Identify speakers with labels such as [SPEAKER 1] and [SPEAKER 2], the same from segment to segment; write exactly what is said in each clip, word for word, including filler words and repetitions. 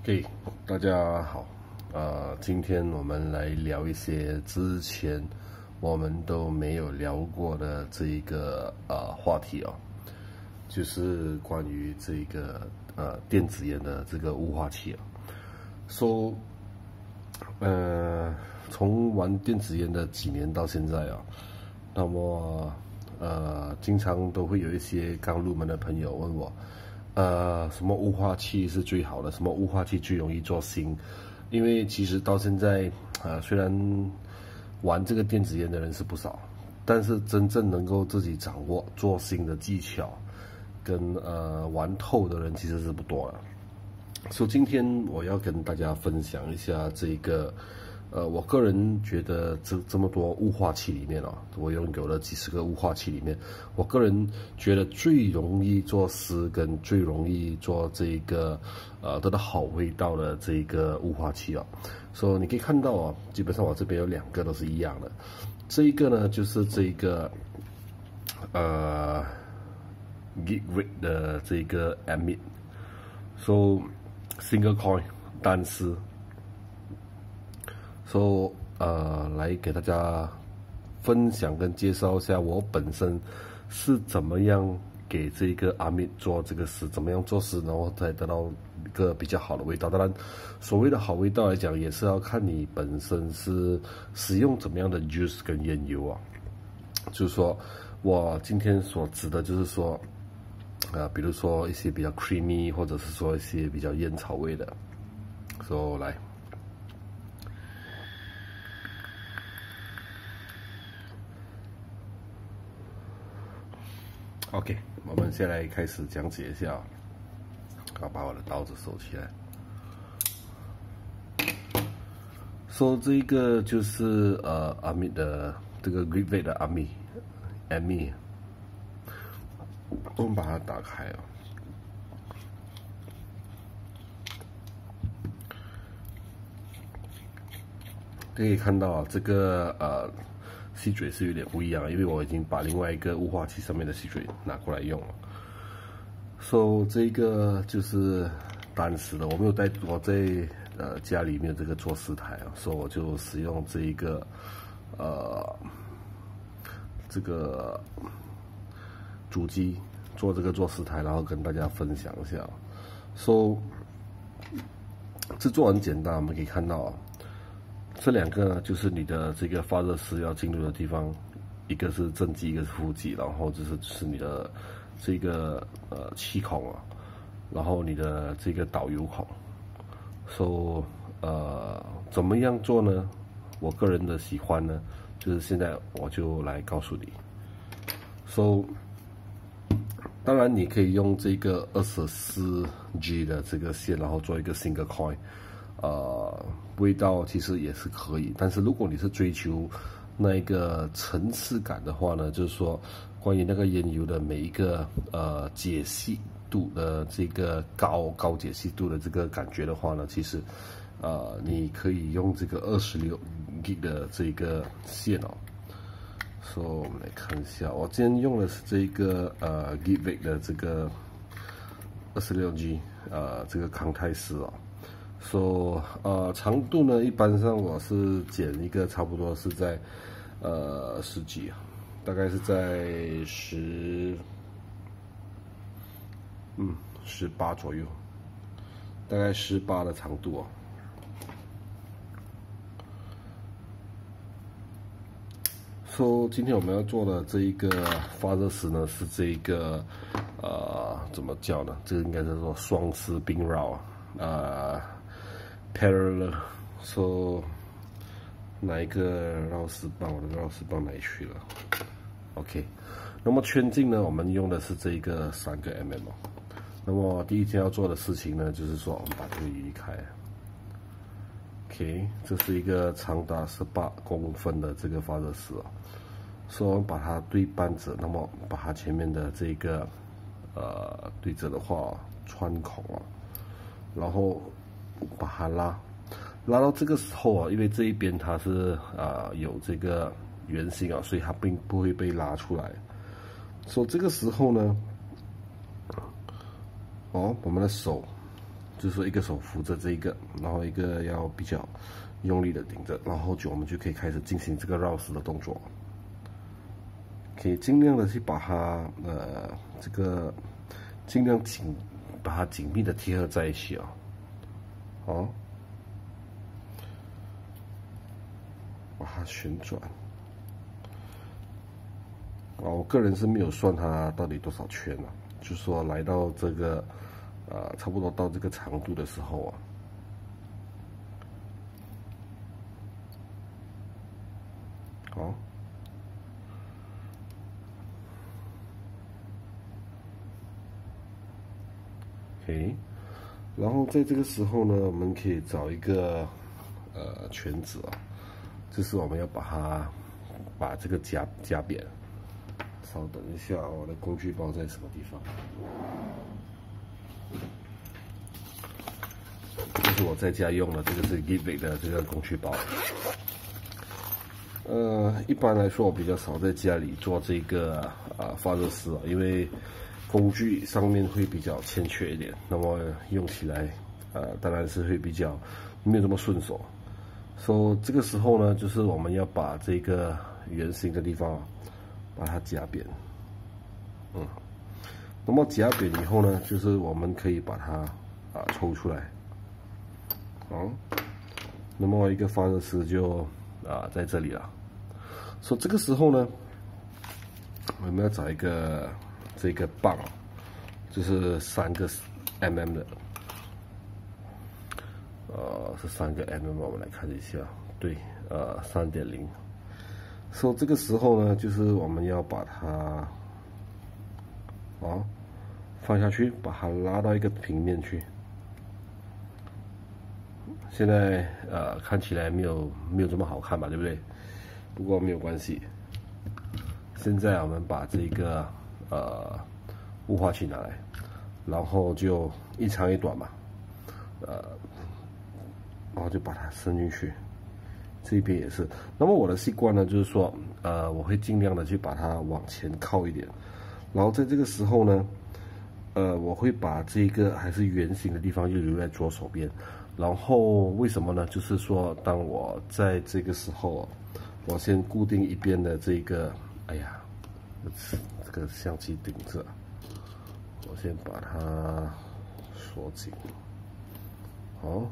[SPEAKER 1] 嘿，大家好，呃，今天我们来聊一些之前我们都没有聊过的这一个呃话题哦，就是关于这个呃电子烟的这个雾化器哦。说、so, 呃，从玩电子烟的几年到现在啊，那么呃，经常都会有一些刚入门的朋友问我。呃，什么雾化器是最好的？什么雾化器最容易做新？因为其实到现在，呃，虽然玩这个电子烟的人是不少，但是真正能够自己掌握做新的技巧，跟呃玩透的人其实是不多了。所以今天我要跟大家分享一下这个。呃，我个人觉得这这么多雾化器里面哦，我拥有了几十个雾化器里面，我个人觉得最容易做丝跟最容易做这个呃得到好味道的这个雾化器哦，所以你可以看到哦，基本上我这边有两个都是一样的，这一个呢就是这一个呃 Geekrig 的这个 Amit，so single coil 单丝。所以，呃，来给大家分享跟介绍一下我本身是怎么样给这个阿密做这个丝，怎么样做丝，然后才得到一个比较好的味道。当然，所谓的好味道来讲，也是要看你本身是使用怎么样的 juice 跟烟油啊。就是说我今天所指的就是说，呃，比如说一些比较 creamy， 或者是说一些比较烟草味的。所以来。OK， 我们先来开始讲解一下。好，把我的刀子收起来。说、so, 这个就是呃阿米的这个 Geekrig 的阿米，阿米，我们把它打开哦。可以看到啊，这个呃。吸嘴是有点不一样，因为我已经把另外一个雾化器上面的吸嘴拿过来用了。So 这个就是单丝的，我没有带我在呃家里面这个做丝台啊，所以我就使用这一个呃这个主机做这个做丝台，然后跟大家分享一下。So 制作很简单，我们可以看到啊。这两个呢，就是你的这个发热丝要进入的地方，一个是正极，一个是负极，然后这是是你的这个呃气孔啊，然后你的这个导油孔。So 呃，怎么样做呢？我个人的喜欢呢，就是现在我就来告诉你。So 当然你可以用这个二十四 G 的这个线，然后做一个 single coil。呃，味道其实也是可以，但是如果你是追求那一个层次感的话呢，就是说关于那个烟油的每一个呃解析度的这个高高解析度的这个感觉的话呢，其实呃你可以用这个二十六 G 的这个线哦。所以我们来看一下，我今天用的是这个呃 Geekrig 的这个二十六 G 呃这个康泰丝哦。说、so, 呃长度呢，一般上我是剪一个差不多是在呃十几啊，大概是在十嗯十八左右，大概十八的长度哦。说、so, 今天我们要做的这一个发热丝呢，是这一个呃怎么叫呢？这个应该是说双丝冰绕啊，呃。parallel， 说、so, 哪一个绕丝棒？我的绕丝棒哪里去了 ？OK， 那么圈径呢？我们用的是这一个三个 mm 哦。那么第一件要做的事情呢，就是说我们把这个移开。OK， 这是一个长达十八公分的这个发热丝哦。所以我们把它对半折，那么把它前面的这个呃对折的话穿孔啊，然后。把它拉，拉到这个时候啊，因为这一边它是啊、呃、有这个圆形啊，所以它并不会被拉出来。所以这个时候呢，哦，我们的手就是说一个手扶着这一个，然后一个要比较用力的顶着，然后就我们就可以开始进行这个绕丝的动作。可以尽量的去把它呃这个尽量紧把它紧密的贴合在一起啊，好，把它旋转。啊，我个人是没有算它到底多少圈啊，就是说来到这个呃差不多到这个长度的时候啊，好。OK， 然后在这个时候呢，我们可以找一个呃圈子啊，就是我们要把它把这个夹夹扁。稍等一下，我的工具包在什么地方？这是我在家用的，这个是 Gibby 的这个工具包。呃，一般来说，我比较少在家里做这个啊发热丝啊，因为工具上面会比较欠缺一点，那么用起来呃当然是会比较没有这么顺手。所以这个时候呢，就是我们要把这个圆形的地方把它夹扁，嗯，那么夹扁以后呢，就是我们可以把它啊抽出来，好，那么一个发热丝就啊在这里了。所以这个时候呢，我们要找一个这个棒，就是三个 mm 的，呃，是三个 mm， 我们来看一下，对，呃，三点零。所以这个时候呢，就是我们要把它，啊，放下去，把它拉到一个平面去。现在呃看起来没有没有这么好看吧，对不对？不过没有关系。现在我们把这个呃雾化器拿来，然后就一长一短嘛，呃，然后就把它伸进去。这边也是。那么我的习惯呢，就是说，呃，我会尽量的去把它往前靠一点，然后在这个时候呢，呃，我会把这个还是圆形的地方就留在左手边。然后为什么呢？就是说，当我在这个时候，我先固定一边的这个，哎呀，这个相机顶着，我先把它锁紧，好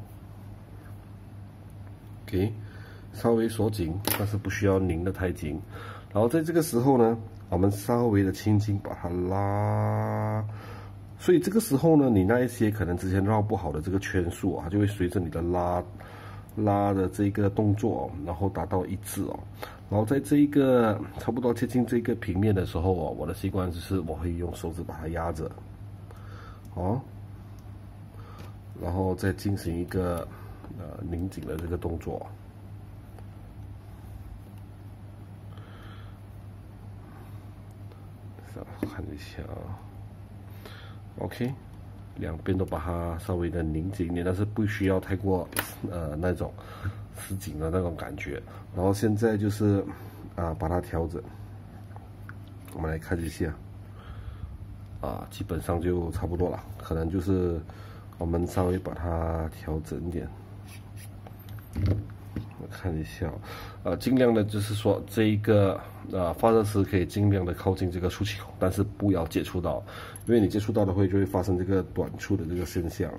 [SPEAKER 1] ，OK。稍微锁紧，但是不需要拧得太紧。然后在这个时候呢，我们稍微的轻轻把它拉。所以这个时候呢，你那一些可能之前绕不好的这个圈数啊，它就会随着你的拉拉的这个动作、哦，然后达到一致哦。然后在这一个差不多接近这个平面的时候哦，我的习惯就是我会用手指把它压着，哦，然后再进行一个呃拧紧的这个动作。看一下啊 ，OK， 两边都把它稍微的拧紧一点，但是不需要太过呃那种死紧的那种感觉。然后现在就是啊把它调整，我们来看一下啊，基本上就差不多了，可能就是我们稍微把它调整一点。我看一下，呃，尽量的就是说这一个呃发热丝可以尽量的靠近这个出气孔，但是不要接触到，因为你接触到的会就会发生这个短促的这个现象。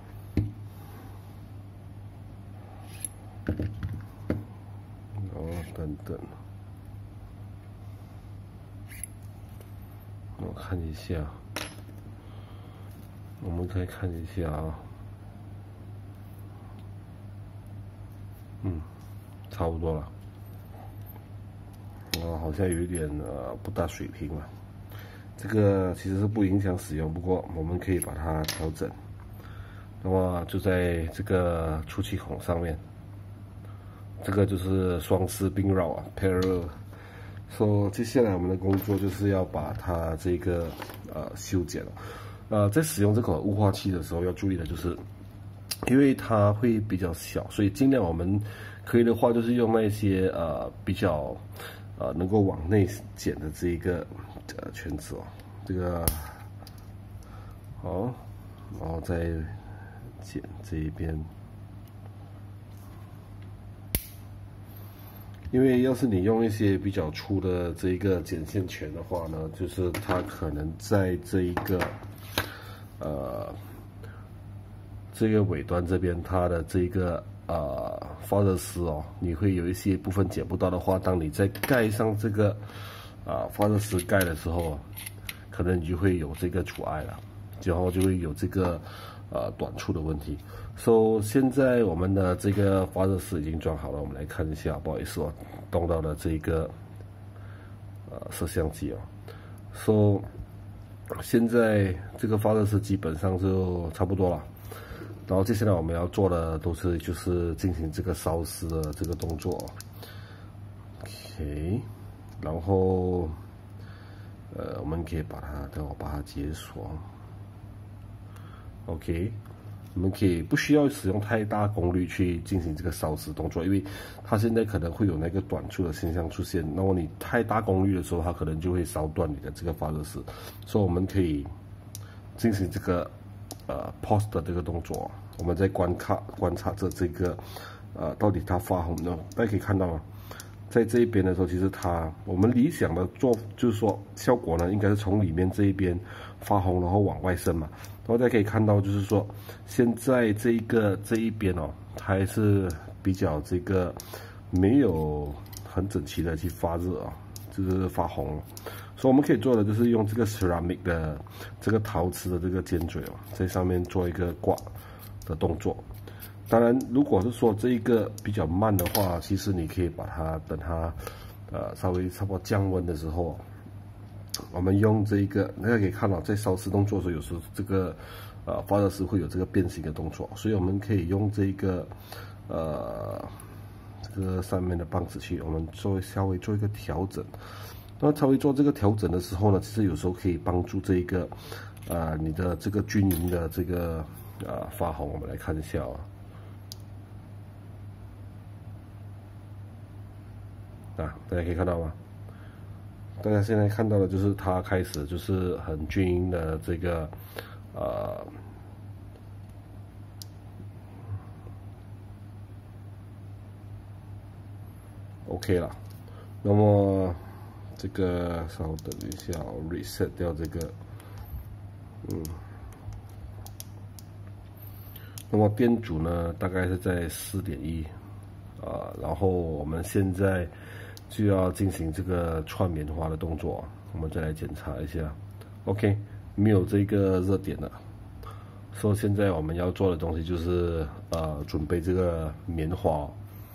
[SPEAKER 1] 哦，等等，我看一下，我们可以看一下啊。嗯，差不多了。啊，好像有一点呃不大水平了。这个其实是不影响使用，不过我们可以把它调整。那么就在这个出气孔上面，这个就是双丝并绕啊 ，parallel。说接下来我们的工作就是要把它这个呃修剪了。呃，在使用这个雾化器的时候要注意的就是。因为它会比较小，所以尽量我们可以的话，就是用那些呃比较呃能够往内剪的这一个呃圈子哦，这个好，然后再剪这一边。因为要是你用一些比较粗的这一个剪线钳的话呢，就是它可能在这一个呃这个尾端这边，它的这个呃发热丝哦，你会有一些部分剪不到的话，当你在盖上这个啊、呃、发热丝盖的时候，可能你就会有这个阻碍了，然后就会有这个呃短处的问题。So 现在我们的这个发热丝已经装好了，我们来看一下，不好意思哦，动到了这个呃摄像机哦。So 现在这个发热丝基本上就差不多了，然后接下来我们要做的都是就是进行这个烧丝的这个动作。OK， 然后呃我们可以把它，等我把它解锁。OK。我们可以不需要使用太大功率去进行这个烧丝动作，因为它现在可能会有那个短处的现象出现。那么你太大功率的时候，它可能就会烧断你的这个发热丝。所以我们可以进行这个呃 pause 的这个动作。我们在观看观察着这个呃到底它发红呢？大家可以看到啊，在这一边的时候，其实它我们理想的做就是说效果呢，应该是从里面这一边发红，然后往外伸嘛。然后大家可以看到，就是说，现在这一个这一边哦，它还是比较这个没有很整齐的去发热啊，就是发红。所以我们可以做的就是用这个 ceramic 的这个陶瓷的这个尖嘴哦，在上面做一个挂的动作。当然，如果是说这一个比较慢的话，其实你可以把它等它呃稍微差不多降温的时候。我们用这一个，大家可以看到，在烧丝动作的时候，有时候这个呃发热丝会有这个变形的动作，所以我们可以用这个呃这个上面的棒子去，我们做稍微做一个调整。那稍微做这个调整的时候呢，其实有时候可以帮助这一个啊、呃、你的这个均匀的这个啊、呃、发红。我们来看一下啊、哦，啊，大家可以看到吗？大家现在看到的就是它开始就是很均匀的这个呃 OK 了。那么这个稍等一下，我 reset 掉这个，嗯。那么电阻呢，大概是在 四点一 啊，然后我们现在就要进行这个串棉花的动作，我们再来检查一下。OK， 没有这个热点了。所以现在我们要做的东西就是呃准备这个棉花。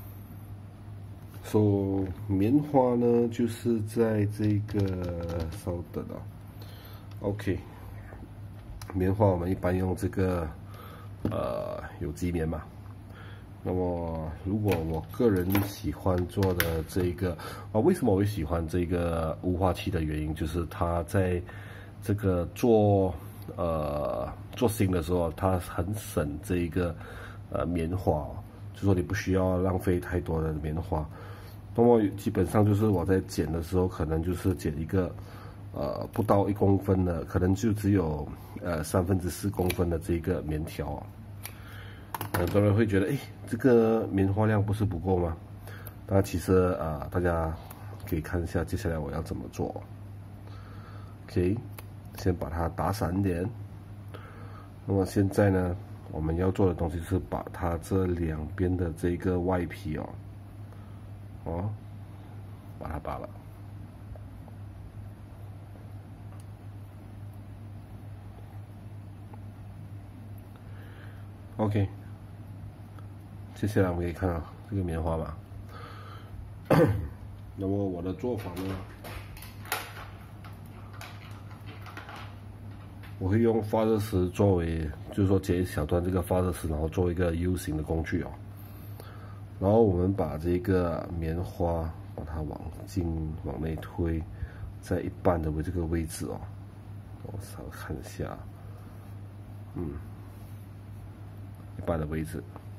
[SPEAKER 1] 所以棉花呢，就是在这个稍等啊。OK， 棉花我们一般用这个呃有机棉嘛。那么，如果我个人喜欢做的这一个啊，为什么我会喜欢这个雾化器的原因，就是它在这个做呃做芯的时候，它很省这一个呃棉花，就说你不需要浪费太多的棉花。那么基本上就是我在剪的时候，可能就是剪一个呃不到一公分的，可能就只有呃三分之四公分的这个棉条。很多人会觉得，哎，这个棉花量不是不够吗？那其实啊、呃，大家可以看一下接下来我要怎么做。OK， 先把它打散点。那么现在呢，我们要做的东西是把它这两边的这个外皮哦，哦，把它拔了。OK。接下来我们可以看到这个棉花吧。那么我的做法呢，我会用发热丝作为，就是说剪一小段这个发热丝，然后做一个 U 型的工具哦。然后我们把这个棉花把它往进往内推，在一半的这个位置哦，我稍微看一下，嗯，一半的位置。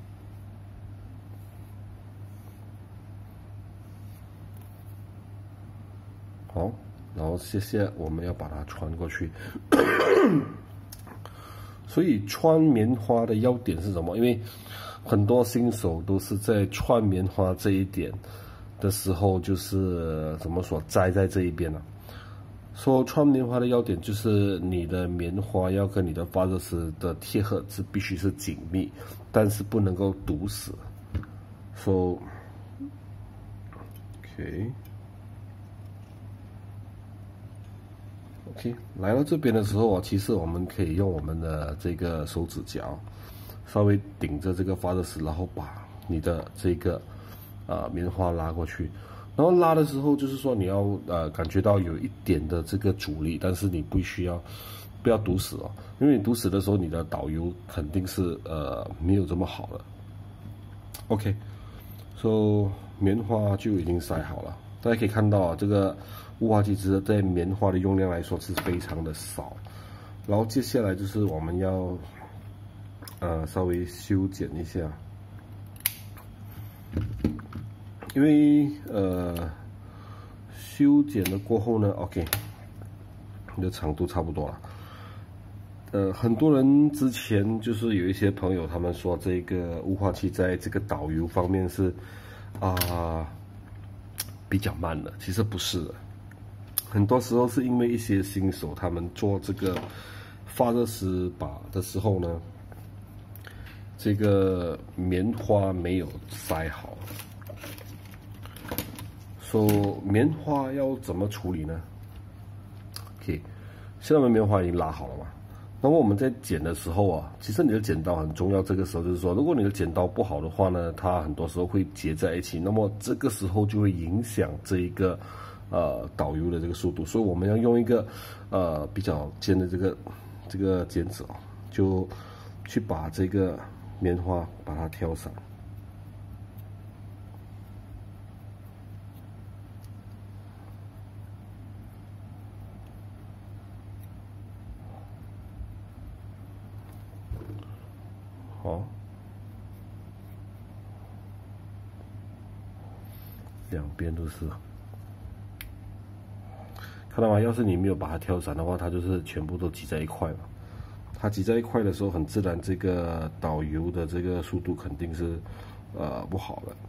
[SPEAKER 1] 好，然后接下来我们要把它穿过去。 所以穿棉花的要点是什么？因为很多新手都是在穿棉花这一点的时候，就是怎么说栽在这一边了、啊。说穿棉花的要点就是你的棉花要跟你的发热丝的贴合是必须是紧密，但是不能够堵死。So OK OK 来到这边的时候啊，其实我们可以用我们的这个手指甲稍微顶着这个发热丝，然后把你的这个呃棉花拉过去。然后拉的时候，就是说你要呃感觉到有一点的这个阻力，但是你必须要不要堵死哦，因为你堵死的时候，你的导油肯定是呃没有这么好了。OK，so 棉花就已经塞好了，大家可以看到啊，这个雾化器其实在棉花的用量来说是非常的少。然后接下来就是我们要呃稍微修剪一下。因为呃修剪了过后呢 ，OK， 你的长度差不多了。呃，很多人之前就是有一些朋友他们说这个雾化器在这个导油方面是啊、呃、比较慢的，其实不是的。很多时候是因为一些新手他们做这个发热丝把的时候呢，这个棉花没有塞好。说、so, 棉花要怎么处理呢 ？OK， 现在我们棉花已经拉好了嘛。那么我们在剪的时候啊，其实你的剪刀很重要。这个时候就是说，如果你的剪刀不好的话呢，它很多时候会结在一起，那么这个时候就会影响这一个呃导油的这个速度。所以我们要用一个呃比较尖的这个这个剪子啊，就去把这个棉花把它挑散。哦，两边都是，看到吗？要是你没有把它挑散的话，它就是全部都挤在一块了。它挤在一块的时候，很自然，这个导油的这个速度肯定是呃不好的。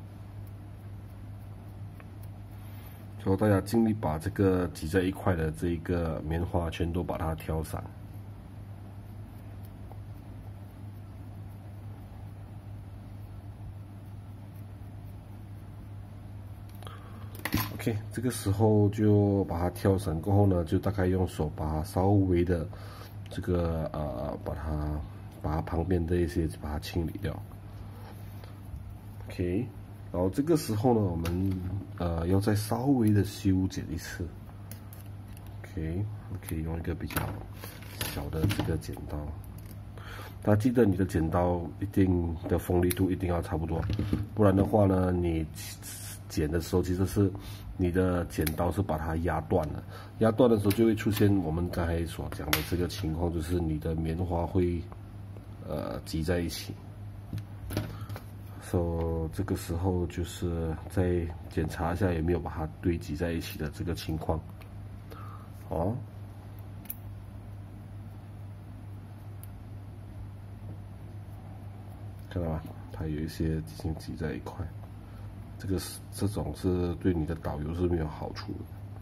[SPEAKER 1] 所以大家尽力把这个挤在一块的这个棉花全都把它挑散。OK， 这个时候就把它挑散过后呢，就大概用手把它稍微的这个呃，把它把它旁边的一些把它清理掉。OK， 然后这个时候呢，我们呃要再稍微的修剪一次。OK， 可以用一个比较小的这个剪刀。大家记得你的剪刀一定的锋利度一定要差不多，不然的话呢，你剪的时候其实是你的剪刀是把它压断了，压断的时候就会出现我们刚才所讲的这个情况，就是你的棉花会呃挤在一起。所以这个时候就是再检查一下有没有把它堆积在一起的这个情况。哦。看到吗？它有一些已经挤在一块，这个是这种是对你的导油是没有好处的。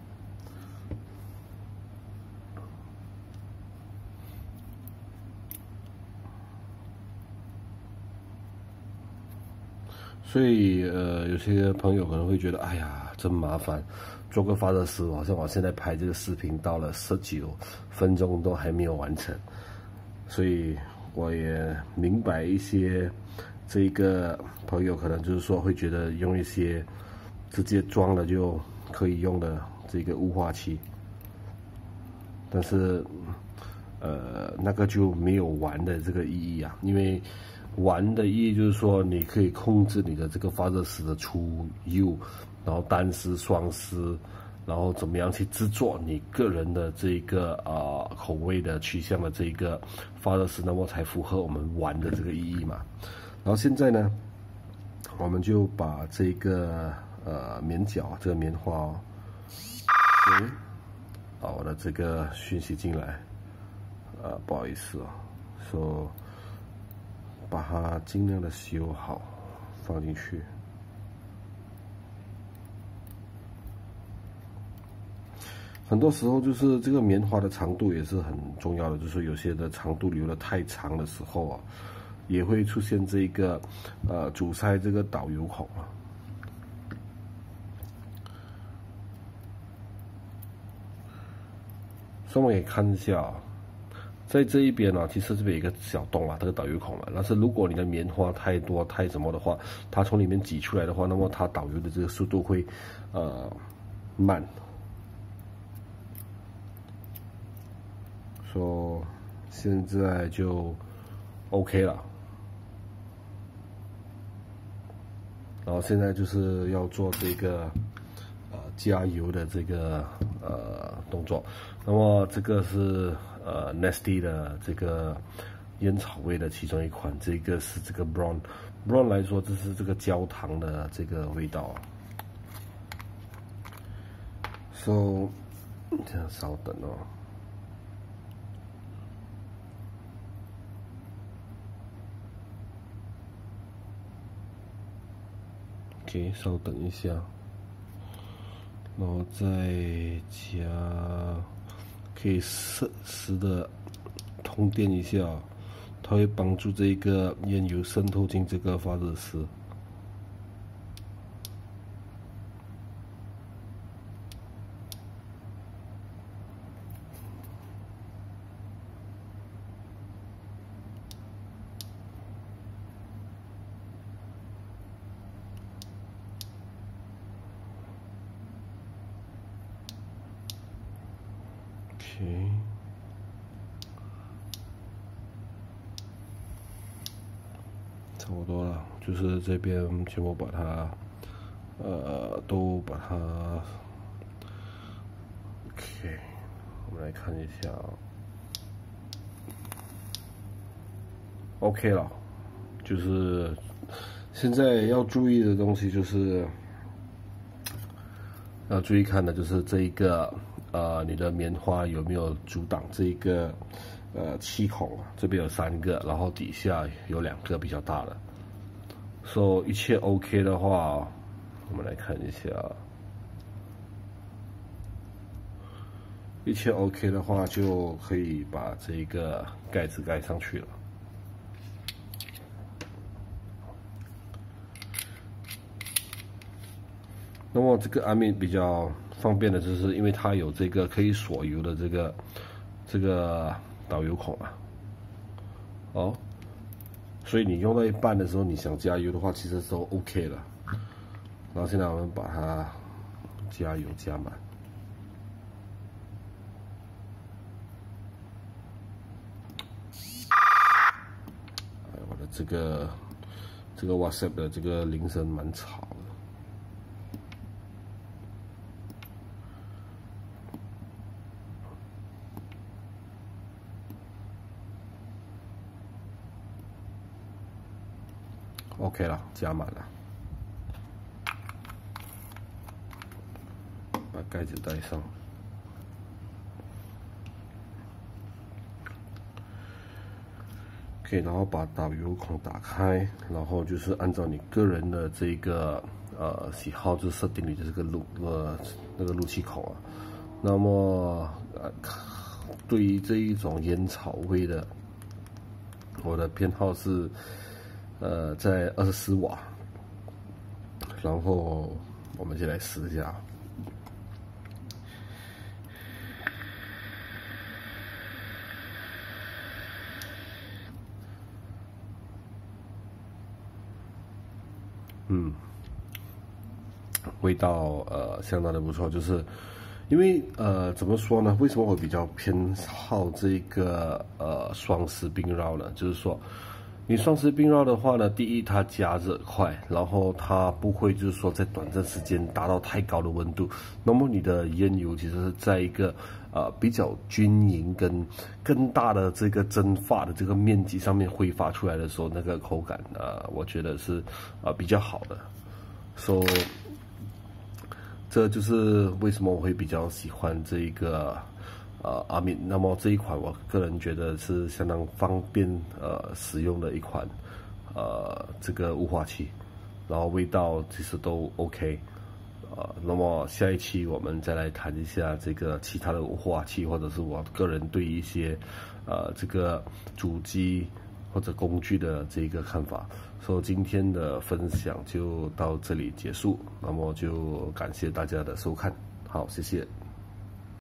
[SPEAKER 1] 所以呃，有些朋友可能会觉得，哎呀，真麻烦，做个发热丝，好像我现在拍这个视频到了十九分钟都还没有完成，所以我也明白一些这个朋友可能就是说会觉得用一些直接装了就可以用的这个雾化器，但是呃那个就没有玩的这个意义啊，因为玩的意义就是说你可以控制你的这个发热丝的出油，然后单丝、双丝。然后怎么样去制作你个人的这个啊、呃、口味的取向的这个发热丝，那么才符合我们玩的这个意义嘛。然后现在呢，我们就把这个呃棉角这个棉花哦，嗯，把我的这个讯息进来，呃不好意思哦说把它尽量的修好，放进去。很多时候就是这个棉花的长度也是很重要的，就是有些的长度留的太长的时候啊，也会出现这个呃阻塞这个导油孔啊。所以我们可以看一下啊，在这一边呢、啊，其实这边有一个小洞啊，这个导油孔啊。但是如果你的棉花太多太什么的话，它从里面挤出来的话，那么它导油的这个速度会呃慢。说、so, 现在就 OK 了，然后现在就是要做这个呃加油的这个呃动作。那么这个是呃 Nasty 的这个烟草味的其中一款，这个是这个 Brown Brown 来说，这是这个焦糖的这个味道。So 这样稍等哦。OK， 稍等一下，然后再加，可以适时的通电一下，它会帮助这个烟油渗透进这个发热丝。OK， 差不多了，就是这边全部把它，呃，都把它 ，OK， 我们来看一下 ，OK 了，就是现在要注意的东西就是，要注意看的就是这一个。呃，你的棉花有没有阻挡这一个呃气孔啊？这边有三个，然后底下有两个比较大的。所、so, 以一切 OK 的话，我们来看一下，一切 OK 的话就可以把这个盖子盖上去了。那么这个安面比较方便的就是，因为它有这个可以锁油的这个这个导油孔啊，哦，所以你用到一半的时候，你想加油的话，其实都 OK 了。然后现在我们把它加油加满。哎，我的这个这个 WhatsApp 的这个铃声蛮吵的。OK 了，加满了，把盖子戴上。OK， 然后把导油孔打开，然后就是按照你个人的这个呃喜好，就设定你的这个路呃那个路气孔啊。那么呃，对于这一种烟草味的，我的偏好是。呃，在二十四瓦，然后我们就来试一下。嗯，味道呃相当的不错，就是因为呃怎么说呢？为什么我比较偏好这个呃双丝冰绕呢？就是说。你双丝冰绕的话呢，第一它加热快，然后它不会就是说在短暂时间达到太高的温度，那么你的烟油其实是在一个呃比较均匀跟更大的这个蒸发的这个面积上面挥发出来的时候，那个口感呃，我觉得是呃比较好的。所以这就是为什么我会比较喜欢这一个呃阿敏。那么这一款我个人觉得是相当方便呃使用的一款呃这个雾化器，然后味道其实都 OK。呃，那么下一期我们再来谈一下这个其他的雾化器，或者是我个人对一些呃这个主机或者工具的这个看法。所以今天的分享就到这里结束，那么就感谢大家的收看，好，谢谢。